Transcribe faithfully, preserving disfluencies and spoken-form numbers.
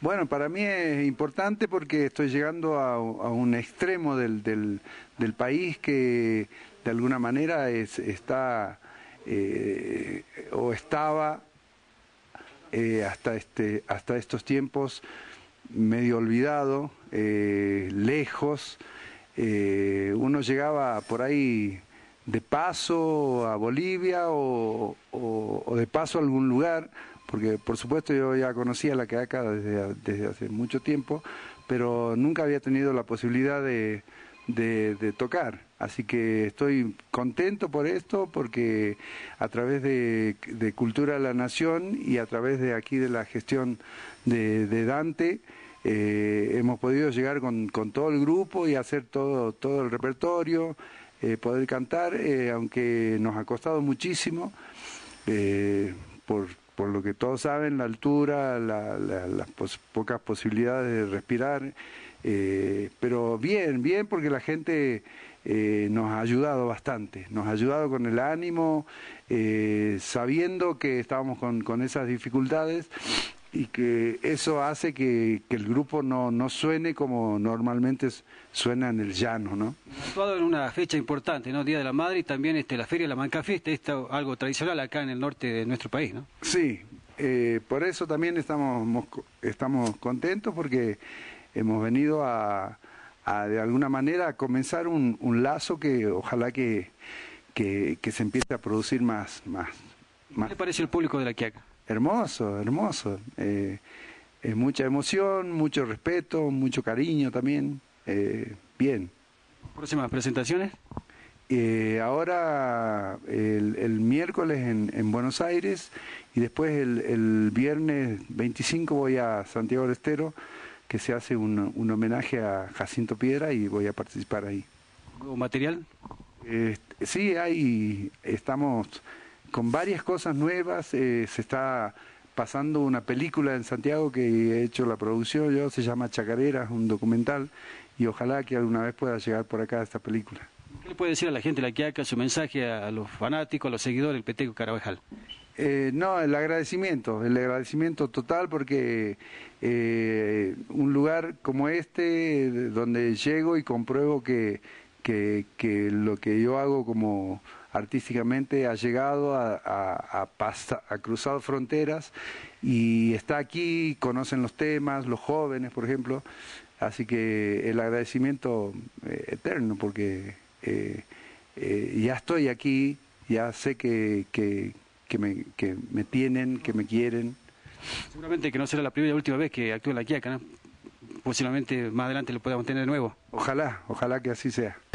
Bueno, para mí es importante porque estoy llegando a, a un extremo del, del, del país que de alguna manera es, está eh, o estaba eh, hasta, este, hasta estos tiempos medio olvidado, eh, lejos. Eh, uno llegaba por ahí de paso a Bolivia o, o, o de paso a algún lugar, porque por supuesto yo ya conocía la Quiaca desde, desde hace mucho tiempo, pero nunca había tenido la posibilidad de, de, de tocar. Así que estoy contento por esto, porque a través de, de Cultura de la Nación y a través de aquí de la gestión de, de Dante, eh, hemos podido llegar con, con todo el grupo y hacer todo, todo el repertorio, eh, poder cantar, eh, aunque nos ha costado muchísimo, eh, por, por lo que todos saben, la altura, la, la, las pos, pocas posibilidades de respirar, eh, pero bien, bien, porque la gente eh, nos ha ayudado bastante, nos ha ayudado con el ánimo, eh, sabiendo que estábamos con, con esas dificultades, y que eso hace que, que el grupo no, no suene como normalmente suena en el llano, ¿no? Actuado en una fecha importante, ¿no? Día de la Madre, y también este, la Feria de la Mancafesta, esto algo tradicional acá en el norte de nuestro país, ¿no? Sí, eh, por eso también estamos, estamos contentos, porque hemos venido a, a de alguna manera a comenzar un, un lazo que ojalá que, que, que se empiece a producir más, más, más. ¿Qué le parece el público de la Quiaca? Hermoso, hermoso. Eh, es mucha emoción, mucho respeto, mucho cariño también. Eh, bien. ¿Próximas presentaciones? Eh, ahora el, el miércoles en, en Buenos Aires, y después el, el viernes veinticinco voy a Santiago del Estero, que se hace un, un homenaje a Jacinto Piedra, y voy a participar ahí. ¿Nuevo material? Eh, sí, hay, estamos con varias cosas nuevas. Eh, se está pasando una película en Santiago que he hecho la producción yo, se llama Chacarera, un documental, y ojalá que alguna vez pueda llegar por acá esta película. ¿Qué le puede decir a la gente de la Quiaca, su mensaje a los fanáticos, a los seguidores del Peteco Carabajal? Eh, no, el agradecimiento, el agradecimiento total, porque eh, un lugar como este, donde llego y compruebo que, que, que lo que yo hago como artísticamente ha llegado a, a, a, pasa, a cruzado fronteras, y está aquí, conocen los temas, los jóvenes, por ejemplo, así que el agradecimiento eh, eterno, porque eh, eh, ya estoy aquí, ya sé que, que, que, me, que me tienen, que me quieren. Seguramente que no será la primera y última vez que actúe en la Quiaca, ¿no? Posiblemente más adelante lo podamos tener de nuevo. Ojalá, ojalá que así sea.